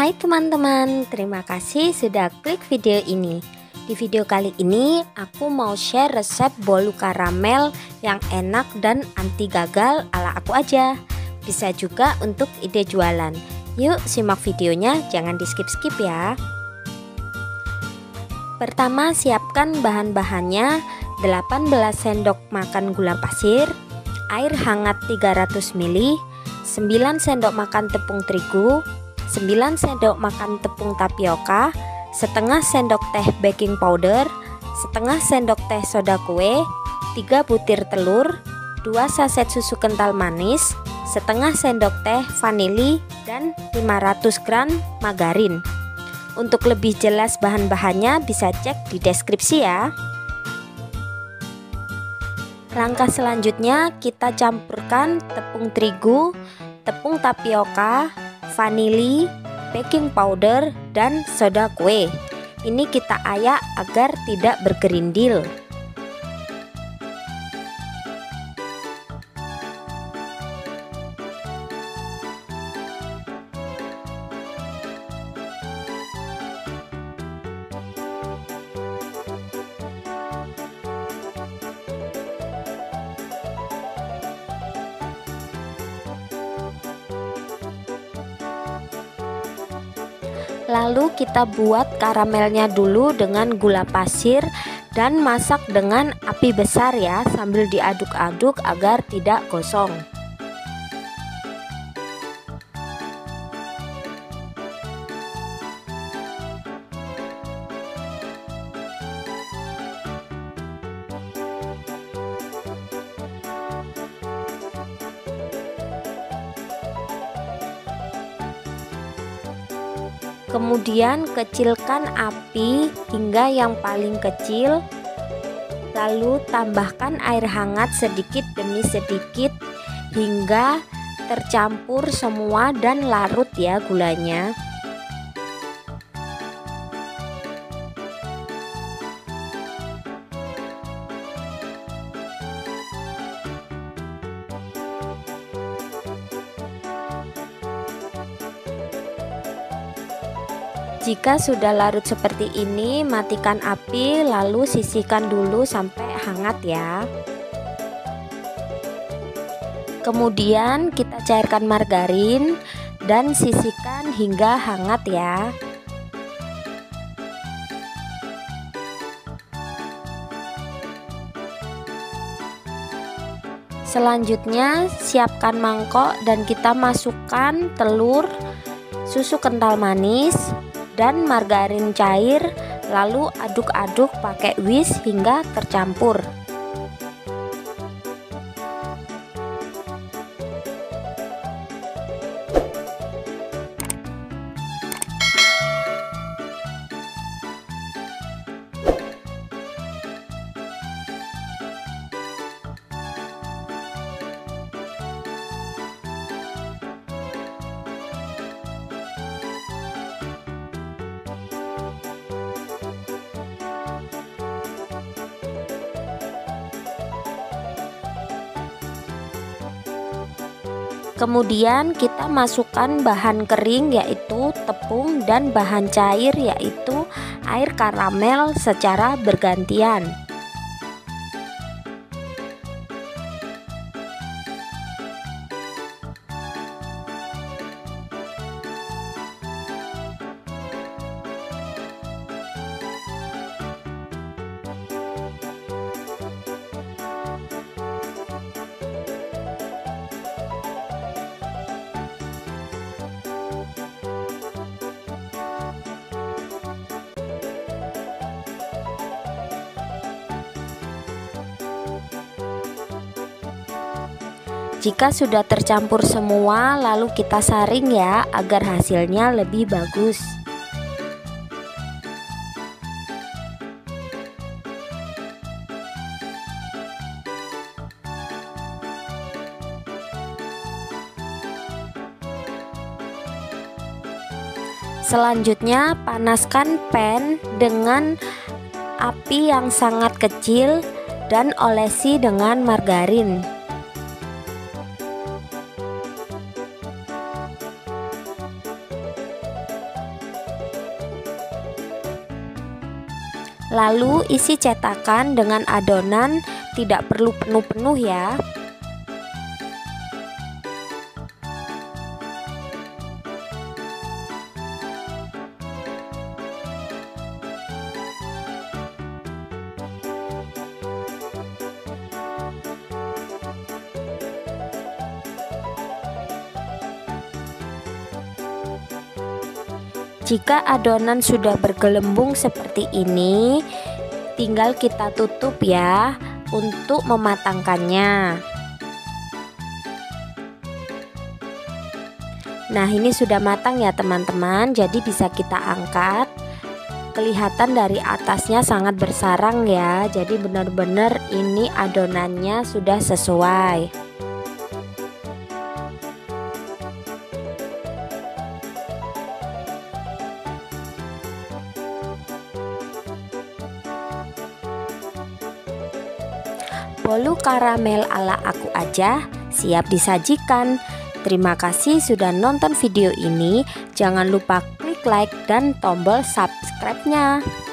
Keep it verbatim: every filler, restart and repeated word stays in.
Hai teman-teman, terima kasih sudah klik video ini. Di video kali ini aku mau share resep bolu karamel yang enak dan anti gagal ala aku aja. Bisa juga untuk ide jualan. Yuk simak videonya, jangan di skip-skip ya. Pertama, siapkan bahan-bahannya: delapan belas sendok makan gula pasir, air hangat tiga ratus mililiter, sembilan sendok makan tepung terigu, sembilan sendok makan tepung tapioka, setengah sendok teh baking powder, setengah sendok teh soda kue, tiga butir telur, dua saset susu kental manis, setengah sendok teh vanili, dan lima ratus gram margarin. Untuk lebih jelas bahan-bahannya bisa cek di deskripsi ya. Langkah selanjutnya kita campurkan tepung terigu, tepung tapioka, vanili, baking powder, dan soda kue. Ini kita ayak agar tidak bergerindil. Lalu kita buat karamelnya dulu dengan gula pasir dan masak dengan api besar ya, sambil diaduk-aduk agar tidak gosong. Kemudian kecilkan api hingga yang paling kecil. Lalu tambahkan air hangat sedikit demi sedikit hingga tercampur semua dan larut ya gulanya. Jika sudah larut seperti ini, matikan api lalu sisihkan dulu sampai hangat ya. Kemudian kita cairkan margarin dan sisihkan hingga hangat ya. Selanjutnya siapkan mangkok dan kita masukkan telur, susu kental manis, dan margarin cair, lalu aduk-aduk pakai whisk hingga tercampur. Kemudian kita masukkan bahan kering yaitu tepung dan bahan cair yaitu air karamel secara bergantian. Jika sudah tercampur semua, lalu kita saring ya agar hasilnya lebih bagus. Selanjutnya panaskan pan dengan api yang sangat kecil dan olesi dengan margarin. Lalu isi cetakan dengan adonan, tidak perlu penuh-penuh ya. Jika adonan sudah bergelembung seperti ini, tinggal kita tutup ya untuk mematangkannya. Nah, ini sudah matang ya teman-teman, jadi bisa kita angkat. Kelihatan dari atasnya sangat bersarang ya, jadi benar-benar ini adonannya sudah sesuai. Bolu karamel ala aku aja siap disajikan. Terima kasih sudah nonton video ini. Jangan lupa klik like dan tombol subscribe-nya.